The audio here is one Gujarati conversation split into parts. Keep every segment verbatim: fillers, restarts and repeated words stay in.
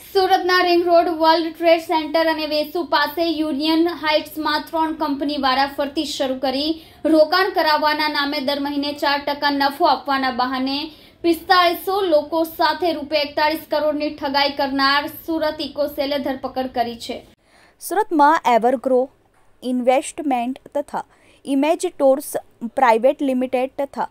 સુરતના ring road world trade centre અને વેસુ પાસે યુનિયન હાઇટ્સમાં ત્રણ કંપની વારાફરતી શરૂ કરી રોકાણ કરાવવાના નામે દર મહિને ચાર ટકા નફો આપવાના બહાને પિસ્તાળીસો લોકો સાથે રૂપિયા એકતાળીસ કરોડની ઠગાઈ કરનાર સુરત ઇકોસેલે ધરપકડ કરી છે। સુરતમાં એવરગ્રો ઇન્વેસ્ટમેન્ટ તથા ઇમેજ ટૂર્સ પ્રાઇવેટ લિમિટેડ તથા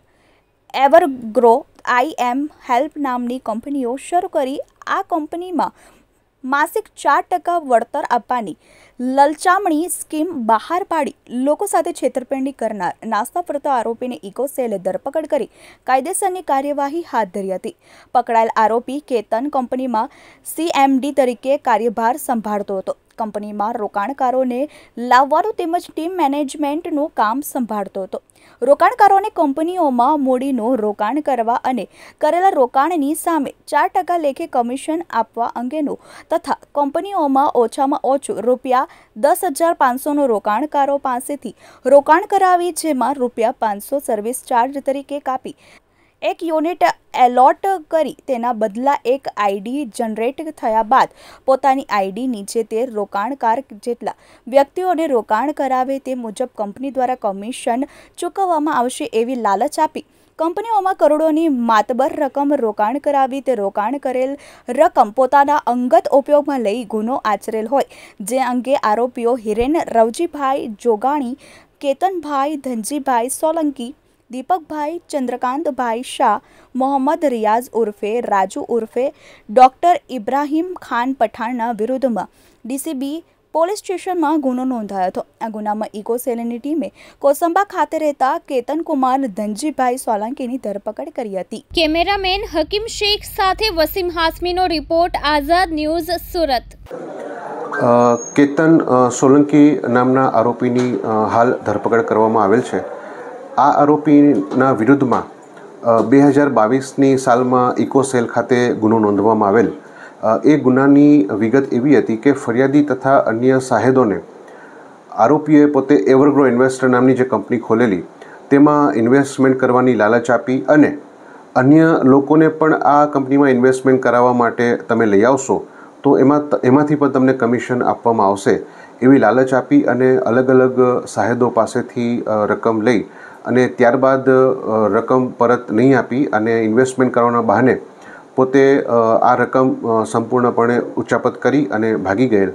એવરગ્રો આઈ એમ હેલ્પ નામની કંપનીઓ શરૂ કરી આ કંપનીમાં માસિક ચાર ટકા વળતર આપવાની લલચામણી સ્કીમ બહાર પાડી લોકો સાથે છેતરપિંડી કરનાર નાસ્તા ફરતો આરોપીને ઇકોસેલે ધરપકડ કરી કાયદેસરની કાર્યવાહી હાથ ધરી હતી। પકડાયેલ આરોપી કેતન કંપનીમાં સીએમડી તરીકે કાર્યભાર સંભાળતો હતો। કંપનીમાં રોકાણકારોને લાવવાનું તેમજ ટીમ મેનેજમેન્ટનું કામ સંભાળતો હતો। રોકાણકારોને કંપનીઓમાં મૂડીનું રોકાણ કરવા અને કરેલા રોકાણની સામે ચાર ટકા લેખે કમિશન આપવા અંગેનું તથા કંપનીઓમાં ઓછામાં ઓછું રૂપિયા દસ હજાર પાંચસોનું રોકાણકારો પાસેથી રોકાણ કરાવી જેમાં રૂપિયા પાંચસો સર્વિસ ચાર્જ તરીકે કાપી એક યુનિટ એલોટ કરી તેના બદલા એક આઈડી જનરેટ થયા બાદ પોતાની આઈડી નીચે તે રોકાણકાર જેટલા વ્યક્તિઓને રોકાણ કરાવે તે મુજબ કંપની દ્વારા કમિશન ચૂકવવામાં આવશે એવી લાલચ આપી કંપનીઓમાં કરોડોની માતબર રકમ રોકાણ કરાવી તે રોકાણ કરેલ રકમ પોતાના અંગત ઉપયોગમાં લઈ ગુનો આચરેલ હોય જે અંગે આરોપીઓ હિરેન રવજીભાઈ જોગાણી, કેતનભાઈ ધનજીભાઈ સોલંકી, દીપકભાઈ ચંદ્રકાંતભાઈ શાહ, મોહમ્મદ રિયાઝ ઉર્ફે રાજુ ઉર્ફે ડોક્ટર ઇબ્રાહીમ ખાન પઠાણના વિરુદ્ધમાં ડીસીબી પોલીસ સ્ટેશનમાં ગુનો નોંધાયો હતો। આ ગુનામાં ઇકોસેલની ટીમે કોસંબા ખાતે રહેતા કેતનકુમાર ધનજીભાઈ સોલંકીની ધરપકડ કરી હતી। કેમેરામેન હકીમ શેખ સાથે વસીમ હાસમીનો રિપોર્ટ, આઝાદ ન્યૂઝ, સુરત। કેતન સોલંકી નામના આરોપીની હાલ ધરપકડ કરવામાં આવેલ છે। આ આરોપીના વિરુદ્ધમાં બે હજાર બાવીસની સાલમાં ઇકોસેલ ખાતે ગુનો નોંધવામાં આવેલ। એ ગુનાની વિગત એવી હતી કે ફરિયાદી તથા અન્ય સાહેદોને આરોપીએ પોતે એવરગ્રો ઇન્વેસ્ટર નામની જે કંપની ખોલેલી તેમાં ઇન્વેસ્ટમેન્ટ કરવાની લાલચ આપી અને અન્ય લોકોને પણ આ કંપનીમાં ઇન્વેસ્ટમેન્ટ કરાવવા માટે તમે લઈ આવશો તો એમાં એમાંથી પણ તમને કમિશન આપવામાં આવશે એવી લાલચ આપી અને અલગ અલગ સાહેદો પાસેથી રકમ લઈ અને ત્યારબાદ રકમ પરત નહીં આપી અને ઇન્વેસ્ટમેન્ટ કરવાના બહાને પોતે આ રકમ સંપૂર્ણપણે ઉચ્ચાપત કરી અને ભાગી ગયેલ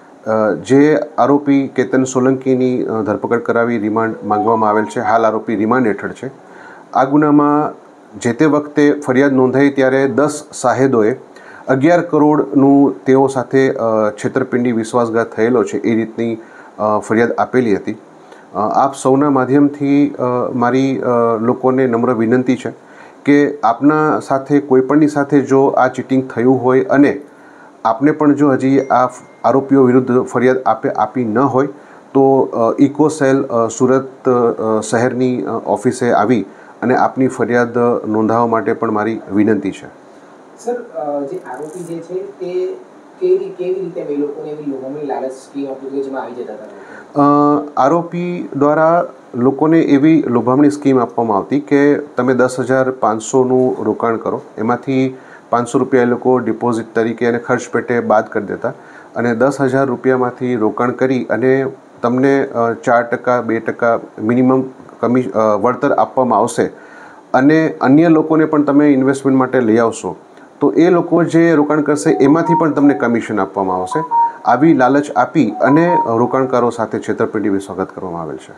જે આરોપી કેતન સોલંકીની ધરપકડ કરાવી રિમાન્ડ માંગવામાં આવેલ છે। હાલ આરોપી રિમાન્ડ હેઠળ છે। આ ગુનામાં જે તે વખતે ફરિયાદ નોંધાઈ ત્યારે દસ સાહેદોએ અગિયાર કરોડનું તેઓ સાથે છેતરપિંડી વિશ્વાસઘાત થયેલો છે એ રીતની ફરિયાદ આપેલી હતી। આપ સૌના માધ્યમથી મારી લોકોને નમ્ર વિનંતી છે કે આપના સાથે કોઈપણની સાથે જો આ ચીટિંગ થયું હોય અને આપને પણ જો હજી આ આરોપીઓ વિરુદ્ધ ફરિયાદ આપે આપી ન હોય તો ઇકોસેલ સુરત શહેરની ઓફિસે આવી અને આપની ફરિયાદ નોંધાવવા માટે પણ મારી વિનંતી છે। સર, જે આરોપી જે છે તે કેવી કેવી રીતે એ લોકોને એવી લોભામણી લાલચ સ્કીમ આપી જેમાં આવી જતા હતા? આરોપી દ્વારા લોકોને એવી લોભામણી સ્કીમ આપવામાં આવતી કે તમે દસ હજાર પાંચસોનું રોકાણ કરો, એમાંથી પાંચસો રૂપિયા એ લોકો ડિપોઝિટ તરીકે અને ખર્ચ પેટે બાદ કરી દેતા અને દસ હજાર રૂપિયામાંથી રોકાણ કરી અને તમને ચાર ટકા બે ટકા મિનિમમ કમિ વળતર આપવામાં આવશે અને અન્ય લોકોને પણ તમે ઇન્વેસ્ટમેન્ટ માટે લઈ આવશો તો એ લોકો જે રોકાણ કરશે એમાંથી પણ તમને કમિશન આપવામાં આવશે। આવી લાલચ આપી અને રોકાણકારો સાથે છેતરપિંડી વિશ્વાસઘાત કરવામાં આવેલ છે।